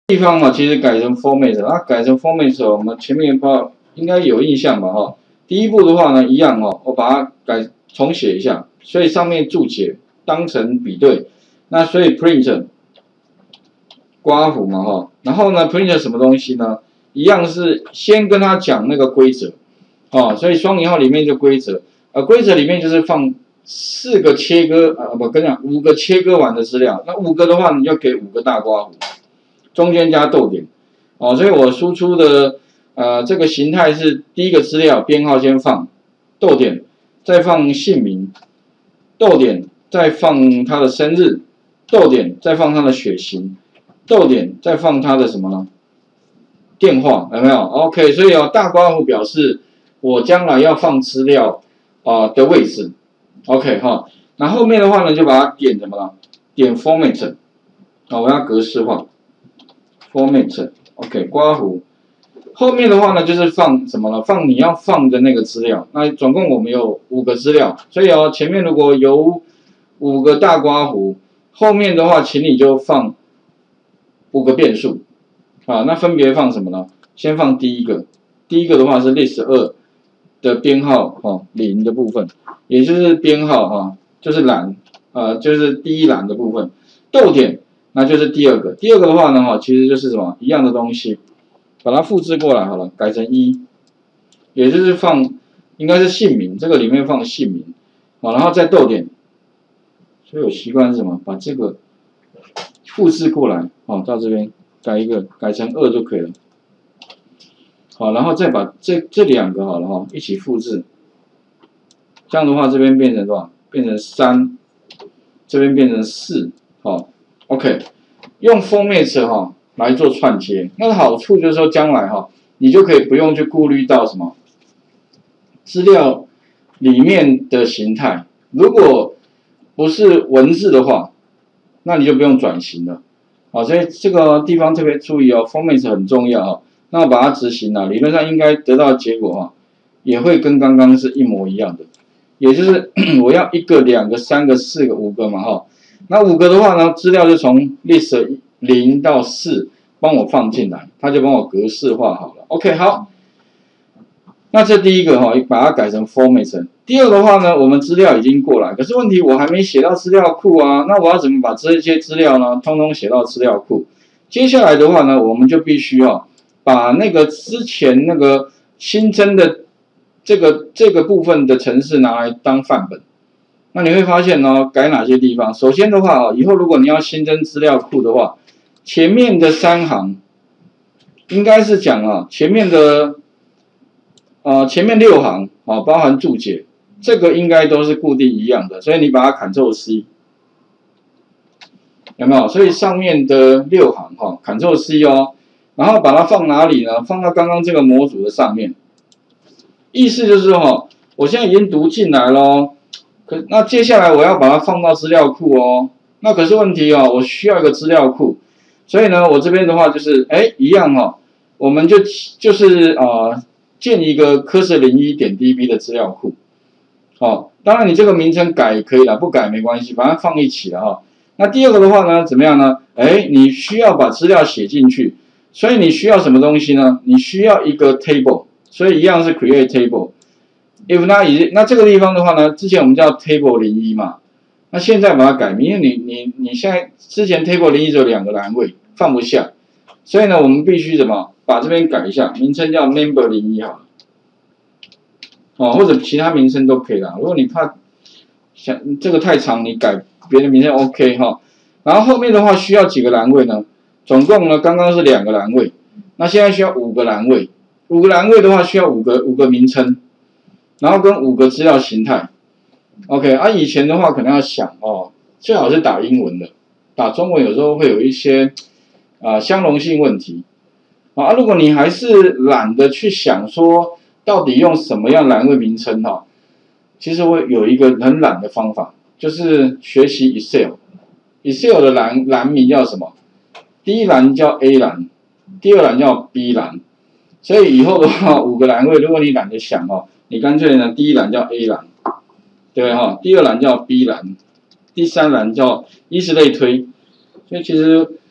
地方其实改成 format， 那改成 format， 我们前面应该有印象吧第一步的话呢，一样我把它重写一下，所以上面注解当成比对，那所以 print 刮弧嘛然后呢 print 什么东西呢？一样是先跟他讲那个规则所以双引号里面就规则，规则里面就是放4个切割我跟你讲5个切割完的资料，那5个的话你就给5个大刮弧。中间加逗点，所以我输出的这个形态是第一个资料编号先放逗点，再放姓名，逗点，再放他的生日，逗点，再放他的血型，逗点，再放他的什么呢？电话有没有 ？OK， 所以大刮弧表示我将来要放资料的位置 ，OK 那后面的话呢，就把它点什么呢？点 format 我要格式化。format OK 刮弧，后面的话呢就是放什么呢？放你要放的那个资料。那总共我们有5个资料，所以前面如果有5个大刮弧，后面的话请你就放5个变数那分别放什么呢？先放第一个的话是 list 2的编号0的部分，也就是编号就是栏就是第一栏的部分，逗点。那就是第二个的话呢其实就是什么一样的东西，把它复制过来好了，改成1，也就是放应该是姓名，这个里面放姓名然后再逗点，所以我习惯是什么？把这个复制过来到这边改成2就可以了。然后再把这2个好了一起复制，这样的话这边变成多少？变成3，这边变成4OK， 用 format 来做串接，那个好处就是说将来你就可以不用去顾虑到什么资料里面的形态，如果不是文字的话，那你就不用转型了所以这个地方特别注意format 很重要那我把它执行理论上应该得到的结果也会跟刚刚是一模一样的，也就是我要1个、2个、3个、4个、5个嘛那5个的话呢，资料就从 list 0到4帮我放进来，它就帮我格式化好了。OK， 好，那这第一个把它改成 format。第二的话呢，我们资料已经过来，可是问题我还没写到资料库那我要怎么把这些资料呢，通通写到资料库？接下来的话呢，我们就必须把那个之前那个新增的这个部分的程式拿来当范本。那你会发现改哪些地方？首先的话以后如果你要新增资料库的话，前面的3行应该是讲前面的前面6行包含注解，这个应该都是固定一样的，所以你把它 Ctrl C， 有没有？所以上面的6行Ctrl C 然后把它放哪里呢？放到刚刚这个模组的上面，意思就是我现在已经读进来咯。那接下来我要把它放到资料库那可是问题我需要一个资料库，所以呢，我这边的话就是一样我们就是建一个cursor01.db 的资料库当然你这个名称改可以了，不改没关系，把它放一起了那第二个的话呢，怎么样呢？你需要把资料写进去，所以你需要什么东西呢？你需要一个 table， 所以一样是 create table。If not 那这个地方的话呢，之前我们叫 table 01嘛，那现在把它改名，因为你现在之前 table 01只有2个栏位，放不下，所以呢，我们必须怎么把这边改一下，名称叫 member 01好了，或者其他名称都可以啦。如果你怕想这个太长，你改别的名称 OK 然后后面的话需要几个栏位呢？总共呢，刚刚是2个栏位，那现在需要5个栏位，5个栏位的话需要5个名称。然后跟5个资料形态 ，OK 以前的话可能要想最好是打英文的，打中文有时候会有一些相容性问题如果你还是懒得去想说到底用什么样栏位名称其实我有一个很懒的方法，就是学习 Excel 的栏名叫什么？第一栏叫 A 栏，第二栏叫 B 栏，所以以后的话5个栏位，如果你懒得想你干脆呢，第一栏叫 A 栏，对不对第二栏叫 B 栏，第3栏叫以此类推。所以其实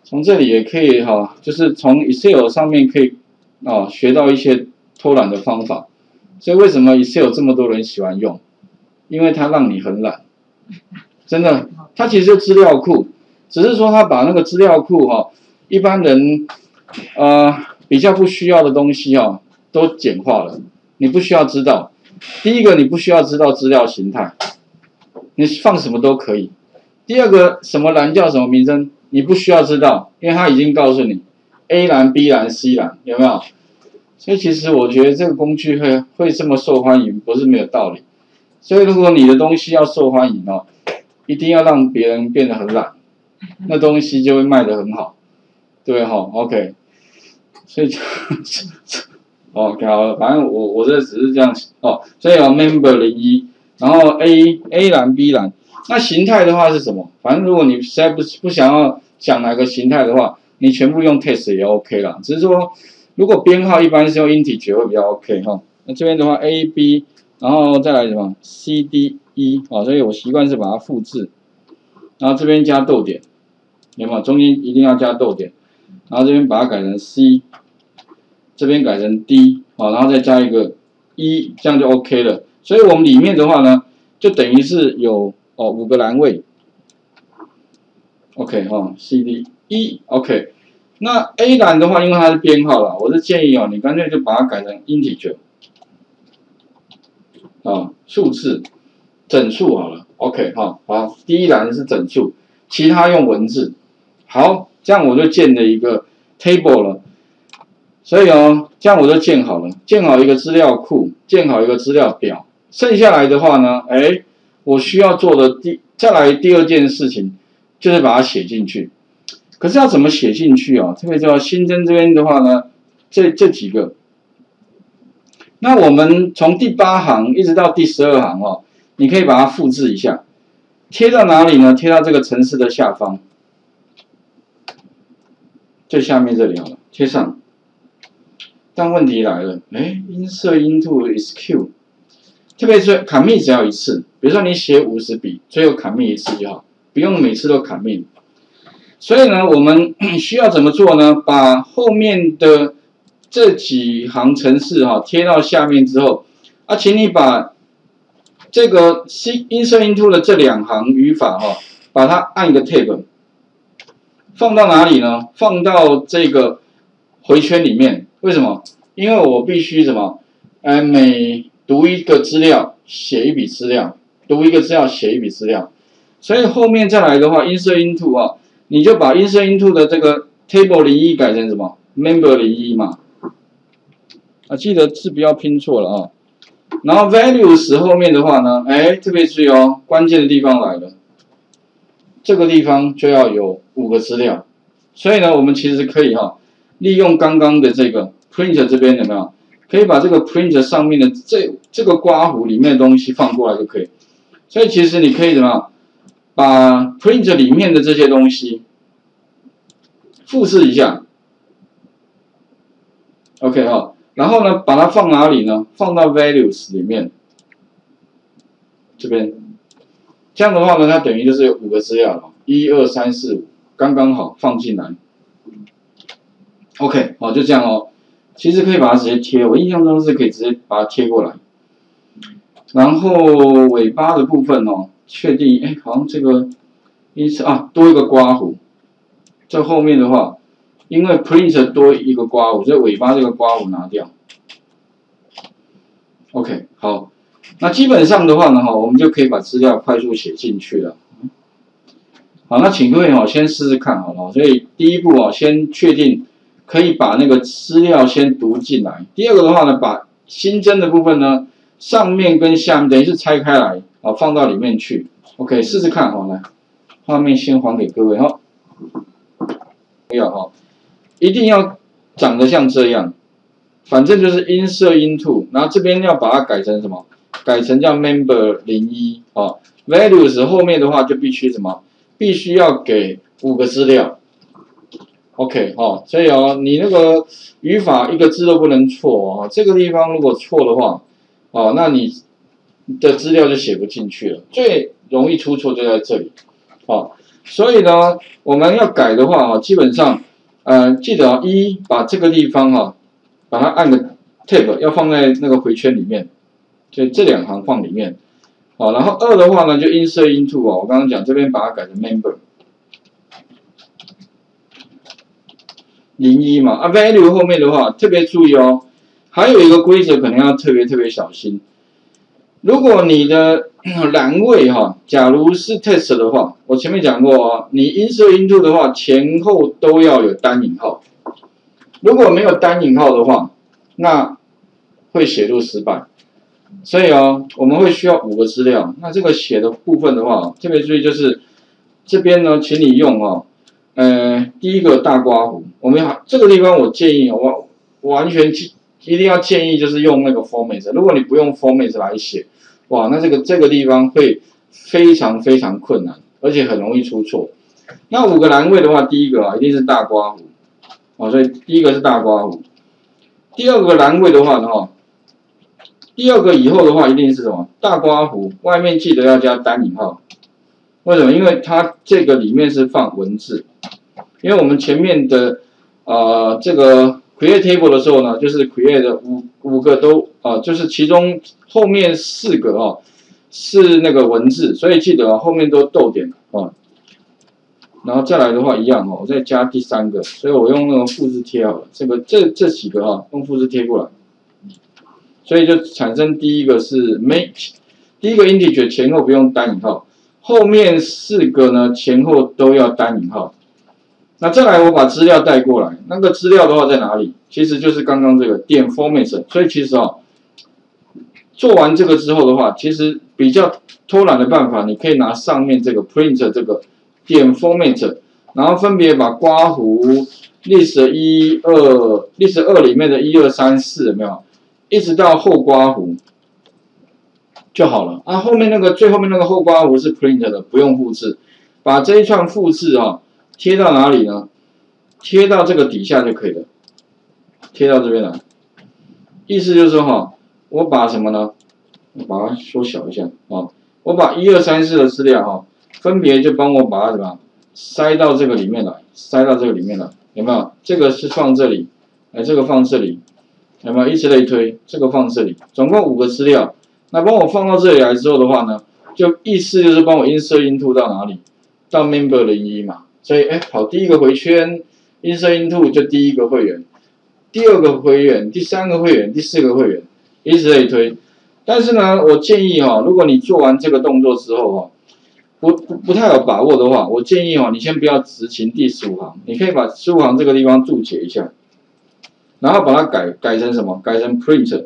从这里也可以哈，就是从 Excel 上面可以学到一些偷懒的方法。所以为什么 Excel 这么多人喜欢用？因为它让你很懒，真的，它其实就资料库，只是说它把那个资料库一般人比较不需要的东西都简化了，你不需要知道。第一个，你不需要知道资料形态，你放什么都可以。第二个，什么栏叫什么名称，你不需要知道，因为它已经告诉你 A 栏、B 栏、C 栏，有没有？所以其实我觉得这个工具会这么受欢迎，不是没有道理。所以如果你的东西要受欢迎一定要让别人变得很懒，那东西就会卖得很好，对哈 ？OK， 所以就OK 好了，反正我这只是这样所以member 01，然后 A 栏 B 栏，那形态的话是什么？反正如果你实在不想要讲哪个形态的话，你全部用 text 也 OK 啦，只是说。如果编号一般是用 integer 会比较 OK 哈，那这边的话 A B， 然后再来什么 C D E 所以我习惯是把它复制，然后这边加逗点，有没有？中间一定要加逗点，然后这边把它改成 C， 这边改成 D 然后再加一个 E， 这样就 OK 了。所以我们里面的话呢，就等于是有5个栏位 ，OK C D E OK。那 A 栏的话，因为它是编号啦，我是建议你干脆就把它改成 integer， 数字，整数好了 ，OK 好，第一栏是整数，其他用文字，好，这样我就建了一个 table 了，所以这样我就建好了，建好一个资料库，建好一个资料表，剩下来的话呢，我需要做的再来第二件事情就是把它写进去。可是要怎么写进去特别是要新增这边的话呢，这几个，那我们从第8行一直到第12行你可以把它复制一下，贴到哪里呢？贴到这个程式的下方，最下面这里好了，贴上。但问题来了，insert into SQL， 特别是 commit 只要一次，比如说你写50笔，最后 commit 一次就好，不用每次都 commit。所以呢，我们需要怎么做呢？把后面的这几行程式贴到下面之后，请你把这个 insert into 的这2行语法把它按一个 tab， 放到哪里呢？放到这个回圈里面。为什么？因为我必须什么？每读一个资料写一笔资料，读一个资料写一笔资料。所以后面再来的话 ，insert into 你就把 insert into 的这个 table 01改成什么 member 01嘛，记得字不要拼错了然后 values 后面的话呢，特别注意关键的地方来了，这个地方就要有5个资料，所以呢，我们其实可以利用刚刚的这个 print 这边有没有？可以把这个 print 上面的这个刮弧里面的东西放过来就可以，所以其实你可以怎么样？把 print 里面的这些东西复制一下 ，OK 然后呢，把它放哪里呢？放到 values 里面，这边，这样的话呢，它等于就是有5个资料了，1、2、3、4、5，刚刚好放进来。OK， 就这样其实可以把它直接贴，我印象中是可以直接把它贴过来。然后尾巴的部分确定，好像这个多一个刮弧。这后面的话，因为 print 多一个刮弧，所以尾巴这个刮弧拿掉。OK， 好，那基本上的话呢，我们就可以把资料快速写进去了。好，那请各位先试试看好了。所以第一步先确定可以把那个资料先读进来。第二个的话呢，把新增的部分呢，上面跟下面等于是拆开来，放到里面去。OK， 试试看来，画面先还给各位一定要长得像这样，反正就是 insert into， 然后这边要把它改成什么？改成叫 member 01values 后面的话就必须什么？必须要给5个资料。OK 所以你那个语法一个字都不能错这个地方如果错的话那你的资料就写不进去了，最容易出错就在这里所以呢，我们要改的话基本上记得把这个地方把它按个 tab， 要放在那个回圈里面，所以这2行放里面。然后2的话呢，就 insert into 我刚刚讲这边把它改成 member 01嘛value 后面的话特别注意还有一个规则可能要特别小心。如果你的栏位假如是 test 的话，我前面讲过你 insert into 的话前后都要有单引号，如果没有单引号的话，那会写入失败。所以我们会需要5个资料。那这个写的部分的话，特别注意就是这边呢，请你用第一个大刮弧。我们这个地方我建议我完全一定要建议就是用那个 format。如果你不用 format 来写，哇，那这个地方会非常困难，而且很容易出错。那5个栏位的话，第一个一定是大刮弧所以第一个是大刮弧。第2个栏位的话呢第2个以后的话一定是什么？大刮弧，外面记得要加单引号。为什么？因为它这个里面是放文字。因为我们前面的这个 create table 的时候呢，就是 create 的5个都就是其中后面4个是那个文字，所以记得后面都逗点然后再来的话一样我再加第3个，所以我用那个复制贴好了。这几个用复制贴过来，所以就产生第一个是 make， 第一个 integer 前后不用单引号，后面4个呢前后都要单引号。那再来我把资料带过来，那个资料的话在哪里？其实就是刚刚这个点 format， 所以其实做完这个之后的话，其实比较偷懒的办法，你可以拿上面这个 print 这个点 format， 然后分别把刮弧 list 2里面的1、2、3、4有没有？一直到后刮弧就好了后面那个最后面那个后刮弧是 print 的，不用复制，把这一串复制贴到哪里呢？贴到这个底下就可以了，贴到这边来。意思就是说我把什么呢？我把它缩小一下我把1、2、3、4的资料分别就帮我把它怎么塞到这个里面来，有没有？这个是放这里，这个放这里，有没有？以此类推，这个放这里，总共5个资料。那帮我放到这里来之后的话呢，就意思就是帮我 insert into 到哪里？到 member 01嘛。所以跑第1个回圈 insert into 就第1个会员，第2个会员，第3个会员，第4个会员，以此类推。但是呢，我建议如果你做完这个动作之后不太有把握的话，我建议你先不要执行第15行，你可以把15行这个地方注解一下，然后把它改成什么？改成 print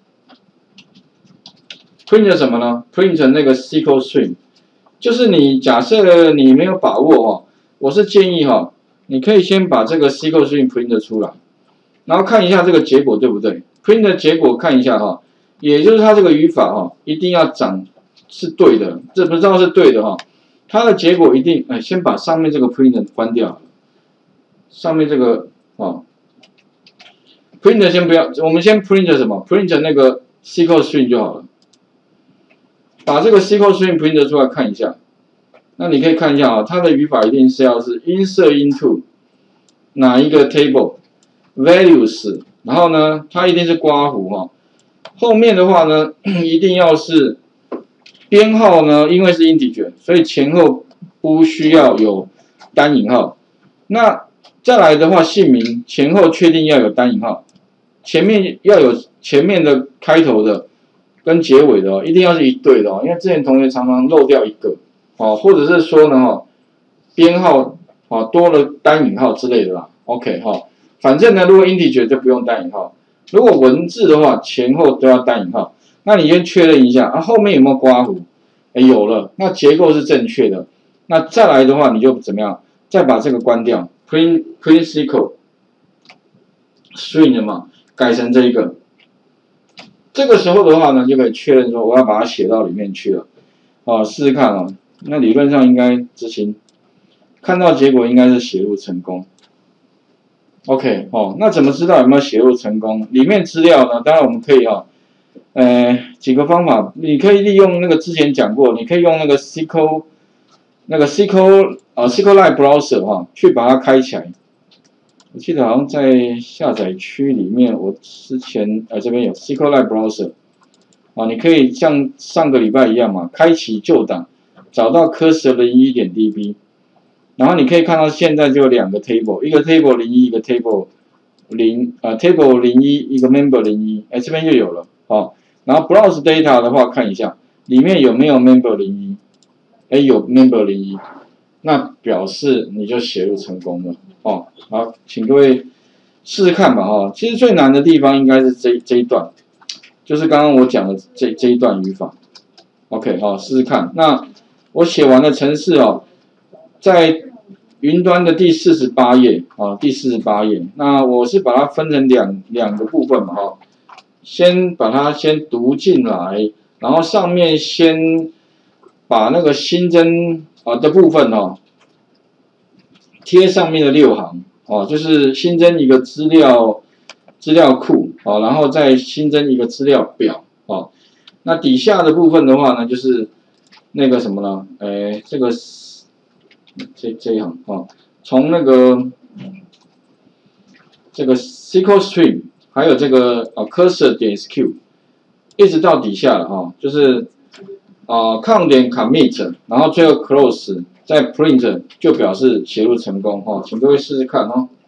什么呢 ？print 那个 SQL string， 就是你假设你没有把握我是建议你可以先把这个 SQL string print 出来，然后看一下这个结果对不对 ？print 的结果看一下也就是它这个语法一定要长是对的，这不知道是对的它的结果一定先把上面这个 print 关掉，上面这个print 先不要，我们先 print 什么 ？print 那个 SQL string 就好了，把这个 SQL string print 出来看一下。那你可以看一下它的语法一定是要是 insert into 哪一个 table values， 然后呢，它一定是刮弧后面的话呢，一定要是编号呢，因为是 integer， 所以前后不需要有单引号。那再来的话，姓名前后确定要有单引号，前面要有前面的开头的跟结尾的一定要是一对的因为之前同学常常漏掉一个。或者是说呢编号多了单引号之类的啦 ，OK 反正呢，如果 integer 就不用单引号，如果文字的话前后都要单引号。那你先确认一下后面有没有刮弧？有了，那结构是正确的。那再来的话，你就怎么样？再把这个关掉 ，print SQL string 嘛，改成这一个。这个时候的话呢，就可以确认说我要把它写到里面去了。试试看那理论上应该执行，看到结果应该是写入成功。OK 那怎么知道有没有写入成功？里面资料呢，当然我们可以几个方法，你可以利用那个之前讲过，你可以用那个 SQL SQLite Browser 哈，去把它开起来。我记得好像在下载区里面，我之前这边有 SQLite Browser 你可以像上个礼拜一样嘛，开启旧档，找到 cursor 01.db， 然后你可以看到现在就有2个 table， 一个 table 01，一个 table table 01，一个 member 01，这边就有了然后 browse data 的话，看一下里面有没有 member 01，有 member 01，那表示你就写入成功了好，请各位试试看吧其实最难的地方应该是这一段，就是刚刚我讲的这一段语法。OK 试试看。那我写完的程式在云端的第48页第48页。那我是把它分成两个部分嘛先把它读进来，然后上面先把那个新增的部分贴上面的6行就是新增一个资料库然后再新增一个资料表那底下的部分的话呢，就是那个什么呢？这个这一行从那个这个 SQL Stream 还有这个cursor.sq 一直到底下了就是count.commit， 然后最后 close 再 print 就表示写入成功请各位试试看